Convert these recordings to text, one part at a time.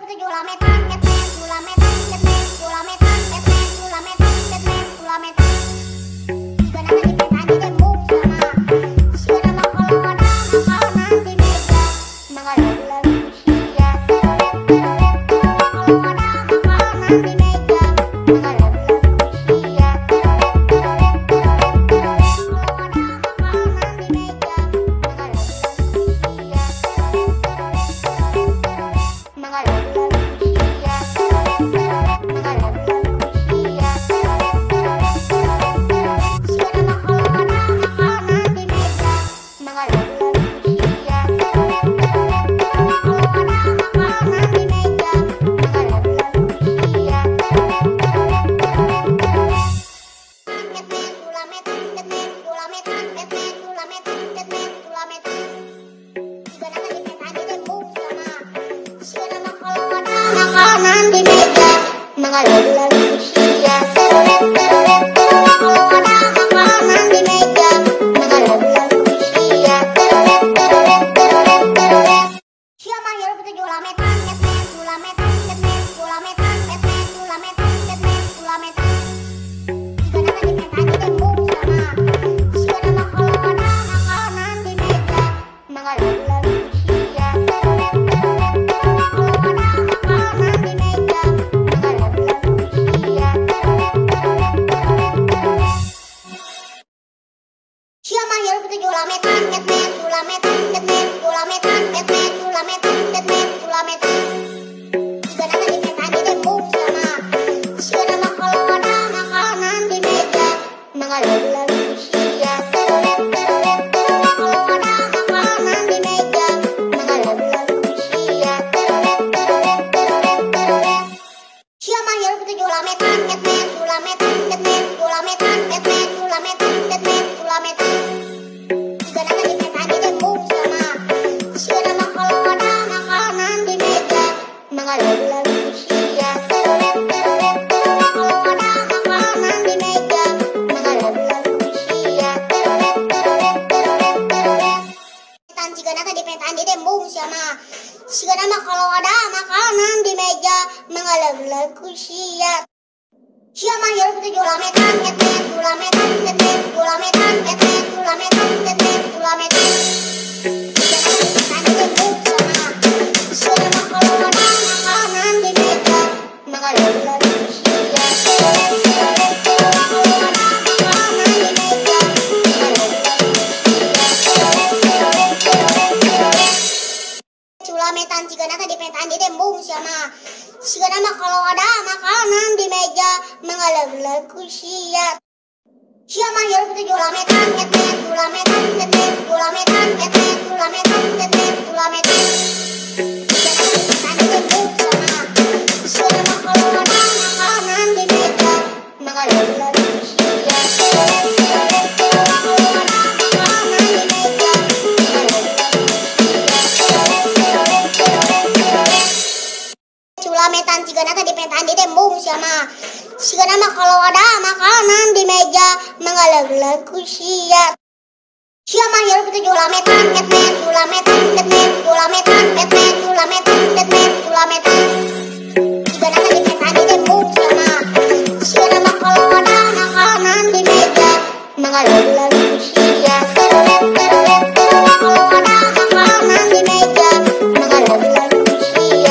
Makanan di meja mengalir usia. Makanan di meja mengalir usia. Siapa yang bertujuh lametan, lametan, lametan, lametan, lametan. Jika nanti diminta ditembung sama. Siapa nama kalau ada makanan di meja mengalir usia. Siapa yang bertujuh lametan, lametan, lametan, lametan. Jika nanti diminta ditembung sama. Siapa nama kalau ada makanan di meja mengalir usia. Kalau ada makanan di meja mengalir usia. Siapa yang bertujuh lametan, lametan, lametan, lametan. Jika nanti diminta ditembung sama. Siapa nama kalau ada makanan di meja mengalir usia. Kalau ada makanan di meja mengalir usia. Jika nanti diminta ditembung sama. Jika nama kalau ada makanan di meja mengalir usia. Siapa yang bertujuh lametan, lametan, lametan, lametan. Jika nanti ditembung sama. Siapa nama kalau ada makanan di meja mengalir usia. Kalau ada makanan di meja lametan jika nanti diminta ditembung sama. Jika nama kalau ada makanan di meja mengalir usia. Siapa yang bertujuh lametan, lametan, lametan, lametan. Jika nanti diminta ditembung sama. Jika nama kalau ada makanan di meja mengalir usia. Kalau ada makanan di meja lametan jika nanti diminta ditembung sama. Jika nama kalau ada makanan di meja mengalir usia. Siapa yang bertujuh lametan, lametan, lametan, lametan. Jika nanti diminta ditembung sama. Jika nama kalau ada makanan di meja mengalir usia. Kalau ada makanan di meja mengalir usia.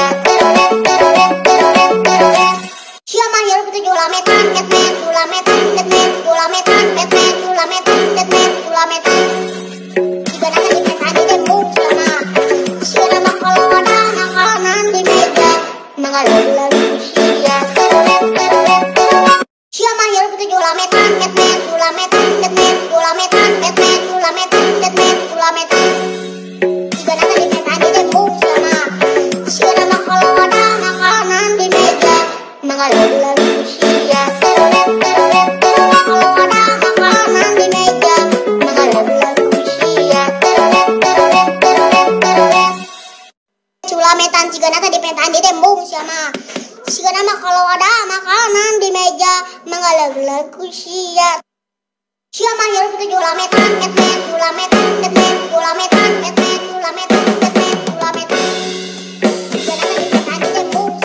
Siapa yang bertujuh lametan, lametan, lametan. Jika nanti diminta ditembung sama. Siapa nama kalau ada makanan di meja mengalir usia. Siapa yang bertujuh lametan, lametan, lametan. Jika nanti diminta ditembung sama. Siapa nama kalau ada makanan di meja mengalir usia. Kalau ada makanan di meja mengalir usia. Lametan jika nanti diminta ditembung sama. Jika nama kalau ada makanan di meja mengalir usia. Siapa yang bertujuh lametan, lametan, lametan, lametan. Jika nanti diminta ditembung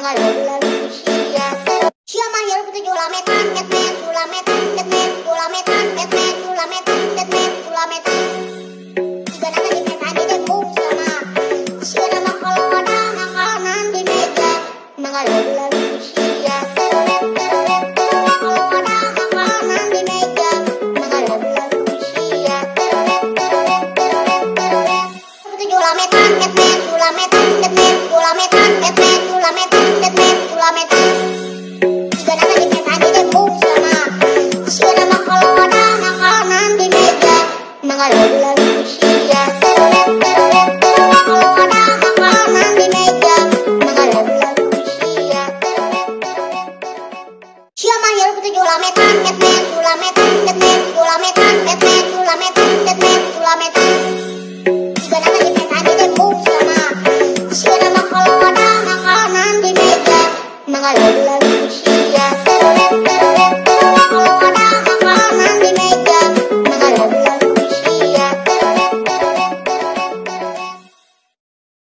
mengalir usia. Siapa yang ketujuh lametan, metmet, sulametan, metmet, sulametan, metmet, sulametan, metmet, sulametan. Jika nanti di metan di tembung sama, jika nama kalau ada makanan di meja mengalir usia. Terolet, terolet, terolet, kalau ada makanan di meja mengalir usia. Terolet, terolet, terolet, terolet. Ketujuh lametan, metmet, sulametan, metmet, sulametan, metmet, sulametan, metmet, sulametan. Jika nanti di metan di tembung sama, jika nama kalau ada makanan di meja mengalir usia. Terolet, terolet, terolet, kalau ada makanan di meja mengalir usia. Terolet, terolet, terolet. Siapa yang ketujuh lametan, metmet, sulametan, metmet, sulametan, metmet, sulametan, metmet, sulametan. Jika nanti di metan di tembung sama, jika nama kalau ada makanan di meja mengalir usia.